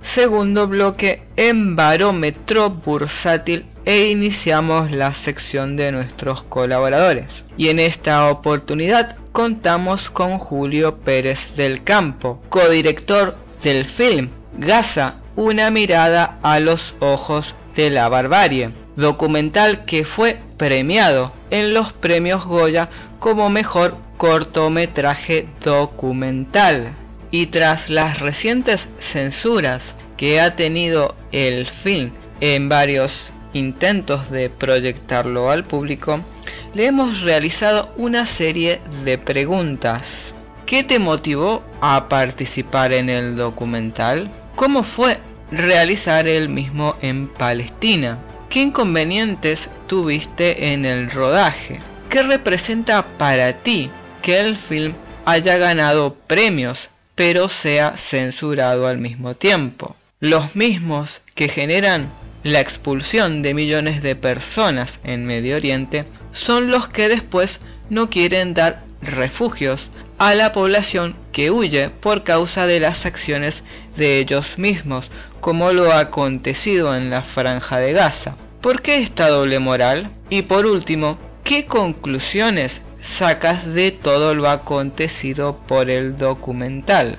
segundo bloque en Barómetro Bursátil e iniciamos la sección de nuestros colaboradores. Y en esta oportunidad contamos con Julio Pérez del Campo, codirector del film Gaza, una mirada a los ojos de la barbarie, documental que fue premiado en los premios Goya como mejor cortometraje documental. Y tras las recientes censuras que ha tenido el film en varios intentos de proyectarlo al público, le hemos realizado una serie de preguntas. ¿Qué te motivó a participar en el documental? ¿Cómo fue realizar el mismo en Palestina? ¿Qué inconvenientes tuviste en el rodaje? ¿Qué representa para ti que el film haya ganado premios pero sea censurado al mismo tiempo? Los mismos que generan la expulsión de millones de personas en Medio Oriente son los que después no quieren dar refugios a la población que huye por causa de las acciones de ellos mismos, como lo ha acontecido en la Franja de Gaza. ¿Por qué esta doble moral? Y por último, ¿qué conclusiones sacas de todo lo acontecido por el documental?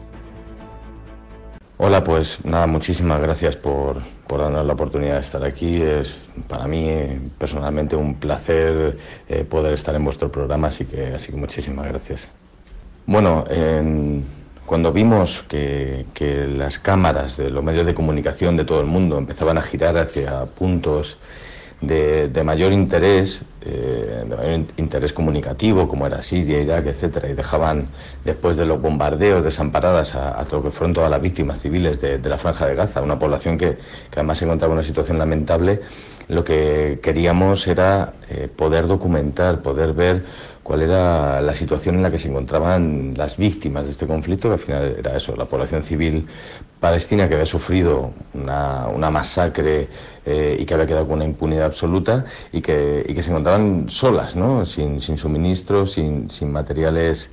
Hola, pues nada, muchísimas gracias por darnos la oportunidad de estar aquí. Es para mí personalmente un placer poder estar en vuestro programa, así que muchísimas gracias. Bueno, cuando vimos que las cámaras de los medios de comunicación de todo el mundo empezaban a girar hacia puntos de mayor interés, comunicativo, como era Siria, Irak, etcétera, y dejaban, después de los bombardeos, desamparadas a lo que fueron todas las víctimas civiles de la Franja de Gaza, una población que además se encontraba en una situación lamentable. Lo que queríamos era poder documentar, poder ver cuál era la situación en la que se encontraban las víctimas de este conflicto, que al final era eso, la población civil palestina que había sufrido una masacre y que había quedado con una impunidad absoluta y que se encontraban solas, ¿no? Sin suministros, sin materiales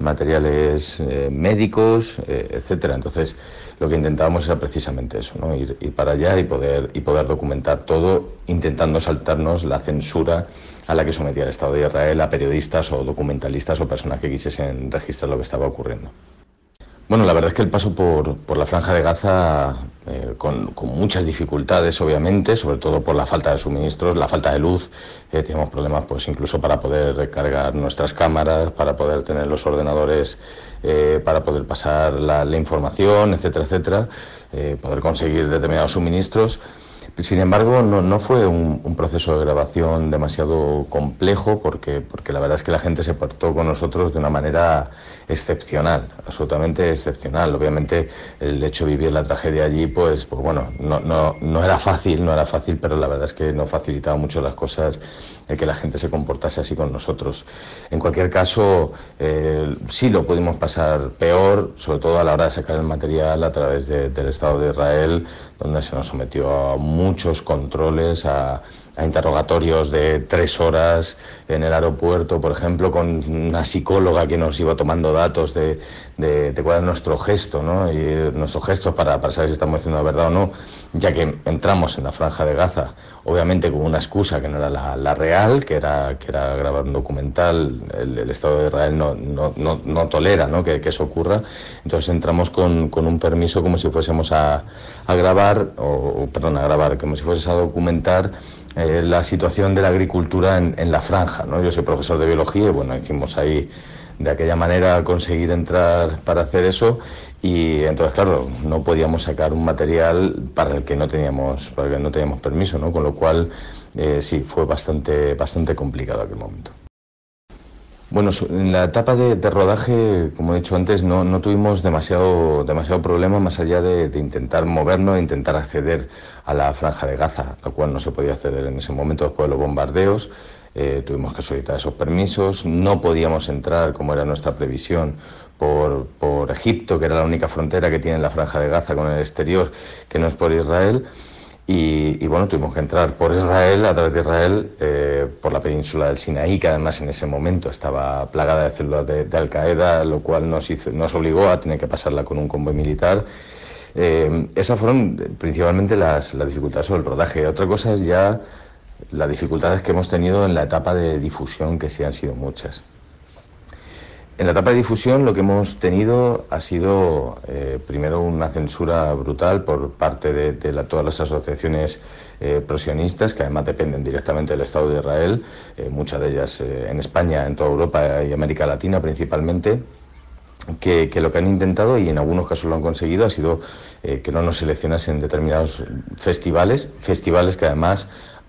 médicos, etcétera. Entonces, lo que intentábamos era precisamente eso, ¿no? Ir para allá y poder documentar todo, intentando saltarnos la censura a la que sometía el Estado de Israel a periodistas o documentalistas o personas que quisiesen registrar lo que estaba ocurriendo. Bueno, la verdad es que el paso por la Franja de Gaza, con muchas dificultades, obviamente, sobre todo por la falta de suministros, la falta de luz. Teníamos problemas pues incluso para poder recargar nuestras cámaras, para poder tener los ordenadores, para poder pasar la información, etcétera, etcétera, poder conseguir determinados suministros. Sin embargo, no fue un proceso de grabación demasiado complejo porque la verdad es que la gente se portó con nosotros de una manera excepcional, absolutamente excepcional. Obviamente el hecho de vivir la tragedia allí, pues bueno, no era fácil, pero la verdad es que nos facilitaba mucho las cosas el que la gente se comportase así con nosotros. En cualquier caso, sí lo pudimos pasar peor, sobre todo a la hora de sacar el material a través del Estado de Israel, donde se nos sometió a muchos controles, a interrogatorios de 3 horas en el aeropuerto, por ejemplo, con una psicóloga que nos iba tomando datos de cuál es nuestro gesto, ¿no? Y nuestros gestos para saber si estamos diciendo la verdad o no, ya que entramos en la Franja de Gaza, obviamente con una excusa que no era la real, que era grabar un documental. El Estado de Israel no tolera, ¿no? que eso ocurra. Entonces entramos con un permiso como si fuésemos a grabar, como si fuésemos a documentar la situación de la agricultura en la franja, ¿no? Yo soy profesor de biología y bueno, hicimos ahí de aquella manera conseguir entrar para hacer eso, y entonces claro, no podíamos sacar un material para el que no teníamos permiso, ¿no? Con lo cual sí, fue bastante complicado aquel momento. Bueno, en la etapa de rodaje, como he dicho antes, no tuvimos demasiado problema más allá de intentar movernos, de intentar acceder a la Franja de Gaza, la cual no se podía acceder en ese momento después de los bombardeos. Tuvimos que solicitar esos permisos, no podíamos entrar, como era nuestra previsión, por Egipto, que era la única frontera que tiene la Franja de Gaza con el exterior, que no es por Israel. Y bueno, tuvimos que entrar por Israel, a través de Israel, por la península del Sinaí, que además en ese momento estaba plagada de células de Al-Qaeda, lo cual nos obligó a tener que pasarla con un convoy militar. Esas fueron principalmente las dificultades sobre el rodaje. Otra cosa es ya las dificultades que hemos tenido en la etapa de difusión, que sí han sido muchas. En la etapa de difusión lo que hemos tenido ha sido primero una censura brutal por parte de todas las asociaciones prosionistas, que además dependen directamente del Estado de Israel, muchas de ellas en España, en toda Europa y América Latina principalmente, que lo que han intentado, y en algunos casos lo han conseguido, ha sido que no nos seleccionasen determinados festivales que además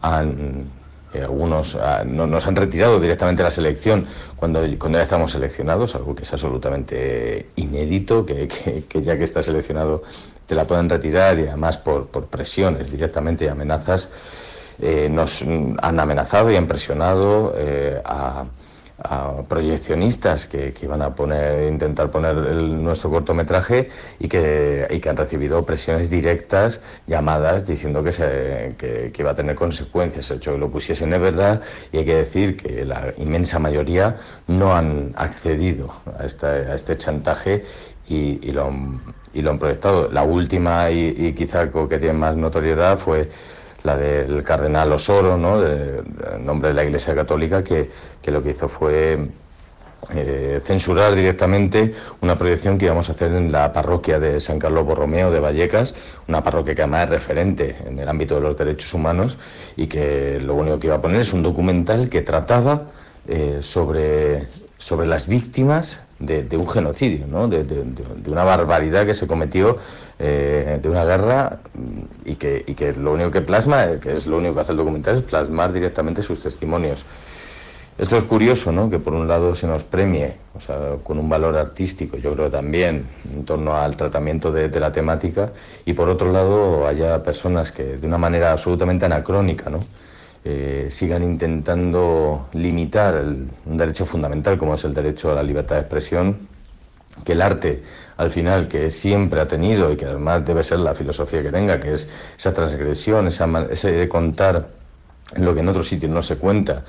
algunos nos han retirado directamente la selección cuando ya estamos seleccionados, algo que es absolutamente inédito, que ya que estás seleccionado te la puedan retirar, y además por presiones directamente y amenazas. Nos han amenazado y han presionado a proyeccionistas que iban a intentar poner nuestro cortometraje y que han recibido presiones directas, llamadas diciendo que iba a tener consecuencias el hecho de que lo pusiesen, es verdad, y hay que decir que la inmensa mayoría no han accedido a este chantaje y lo han proyectado. La última y quizá que tiene más notoriedad fue la del cardenal Osoro, ¿no?, en nombre de la Iglesia Católica, que lo que hizo fue censurar directamente una proyección que íbamos a hacer en la parroquia de San Carlos Borromeo de Vallecas, una parroquia que además es referente en el ámbito de los derechos humanos, y que lo único que iba a poner es un documental que trataba sobre las víctimas de un genocidio, ¿no?, de una barbaridad que se cometió, de una guerra, y que lo único que plasma, que es lo único que hace el documental, es plasmar directamente sus testimonios. Esto es curioso, ¿no?, que por un lado se nos premie, o sea, con un valor artístico, yo creo también, en torno al tratamiento de la temática, y por otro lado haya personas que de una manera absolutamente anacrónica, ¿no?, sigan intentando limitar un derecho fundamental como es el derecho a la libertad de expresión, que el arte, al final, que siempre ha tenido y que además debe ser la filosofía que tenga, que es esa transgresión, ese de contar lo que en otros sitios no se cuenta,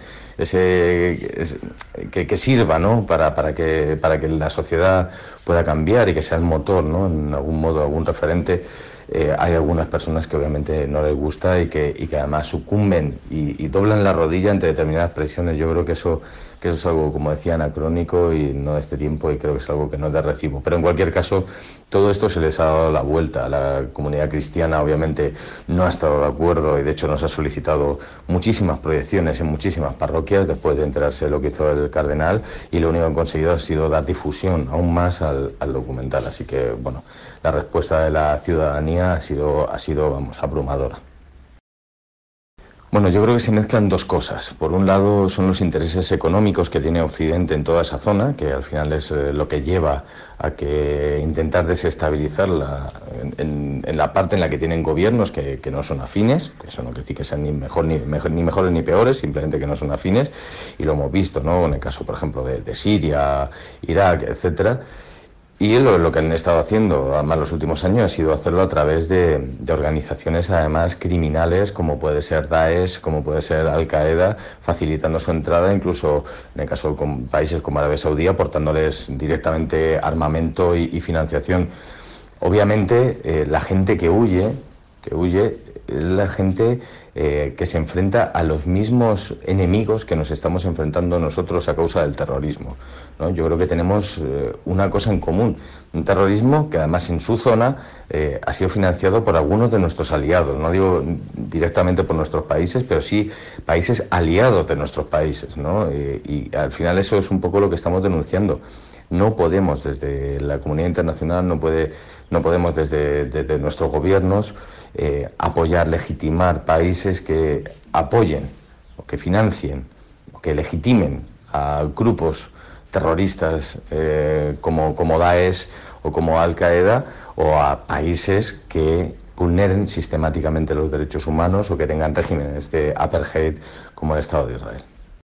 que sirva, ¿no?, para que la sociedad pueda cambiar y que sea el motor, ¿no?, en algún modo, algún referente. Hay algunas personas que obviamente no les gusta y que además sucumben y doblan la rodilla ante determinadas presiones. Yo creo que eso es algo, como decía, anacrónico y no de este tiempo, y creo que es algo que no es de recibo. Pero en cualquier caso, todo esto se les ha dado la vuelta. La comunidad cristiana obviamente no ha estado de acuerdo, y de hecho nos ha solicitado muchísimas proyecciones en muchísimas parroquias después de enterarse de lo que hizo el cardenal, y lo único que han conseguido ha sido dar difusión aún más al documental. Así que, bueno, la respuesta de la ciudadanía ha sido, vamos, abrumadora. Bueno, yo creo que se mezclan dos cosas. Por un lado son los intereses económicos que tiene Occidente en toda esa zona, que al final es lo que lleva a que intentar desestabilizarla en la parte en la que tienen gobiernos que no son afines, que eso no quiere decir que sean ni mejores ni peores, simplemente que no son afines, y lo hemos visto, ¿no?, en el caso, por ejemplo, de Siria, Irak, etcétera. Y lo que han estado haciendo, además, los últimos años, ha sido hacerlo a través de organizaciones, además, criminales, como puede ser Daesh, como puede ser Al-Qaeda, facilitando su entrada, incluso en el caso de países como Arabia Saudí, aportándoles directamente armamento y financiación. Obviamente, la gente que huye es la gente que se enfrenta a los mismos enemigos que nos estamos enfrentando nosotros a causa del terrorismo, ¿no? Yo creo que tenemos una cosa en común, un terrorismo que además en su zona ha sido financiado por algunos de nuestros aliados, no digo directamente por nuestros países, pero sí países aliados de nuestros países, ¿no? Y al final eso es un poco lo que estamos denunciando. No podemos, desde la comunidad internacional, no podemos desde nuestros gobiernos apoyar, legitimar países que apoyen o que financien o que legitimen a grupos terroristas como Daesh o como Al-Qaeda, o a países que vulneren sistemáticamente los derechos humanos o que tengan regímenes de apartheid como el Estado de Israel.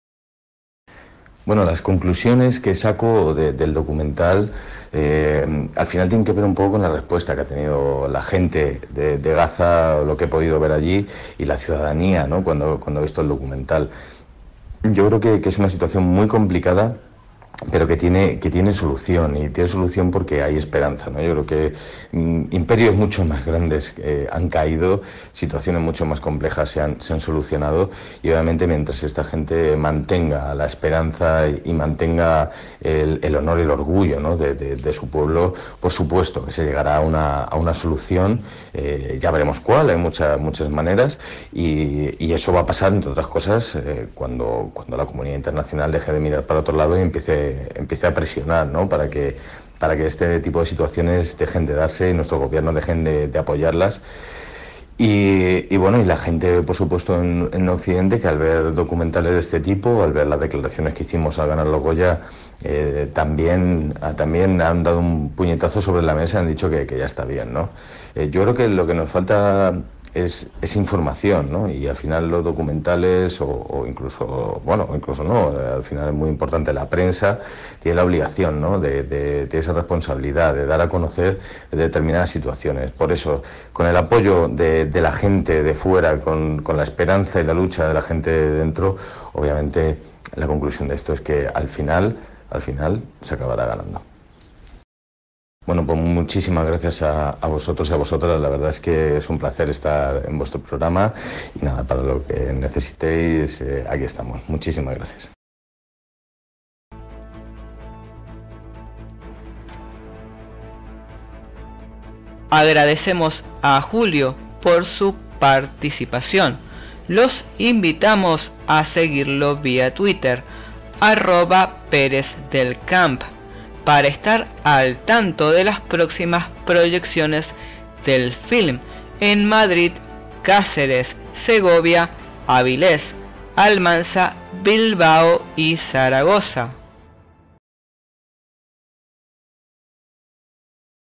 Bueno, las conclusiones que saco del documental al final tienen que ver un poco con la respuesta que ha tenido la gente de Gaza, lo que he podido ver allí, y la ciudadanía, ¿no?, cuando he visto el documental. Yo creo que es una situación muy complicada pero que tiene solución, y tiene solución porque hay esperanza, ¿no? Yo creo que imperios mucho más grandes han caído, situaciones mucho más complejas se han solucionado, y obviamente mientras esta gente mantenga la esperanza y mantenga el honor y el orgullo, ¿no?, de su pueblo, por supuesto que se llegará a una solución, ya veremos cuál, hay muchas maneras, y eso va a pasar, entre otras cosas, cuando la comunidad internacional deje de mirar para otro lado y empiece a presionar, ¿no?, para que este tipo de situaciones dejen de darse y nuestros gobiernos dejen de apoyarlas. Y bueno, y la gente, por supuesto, en Occidente, que al ver documentales de este tipo, al ver las declaraciones que hicimos al ganar los Goya, también han dado un puñetazo sobre la mesa y han dicho que ya está bien, ¿no? Yo creo que lo que nos falta es información, ¿no? Y al final los documentales o incluso no, al final es muy importante, la prensa tiene la obligación, ¿no?, de esa responsabilidad de dar a conocer determinadas situaciones. Por eso, con el apoyo de la gente de fuera, con la esperanza y la lucha de la gente de dentro, obviamente la conclusión de esto es que al final se acabará ganando. Bueno, pues muchísimas gracias a vosotros y a vosotras. La verdad es que es un placer estar en vuestro programa, y nada, para lo que necesitéis, aquí estamos. Muchísimas gracias. Agradecemos a Julio por su participación. Los invitamos a seguirlo vía Twitter, @PérezDelCamp, para estar al tanto de las próximas proyecciones del film en Madrid, Cáceres, Segovia, Avilés, Almansa, Bilbao y Zaragoza.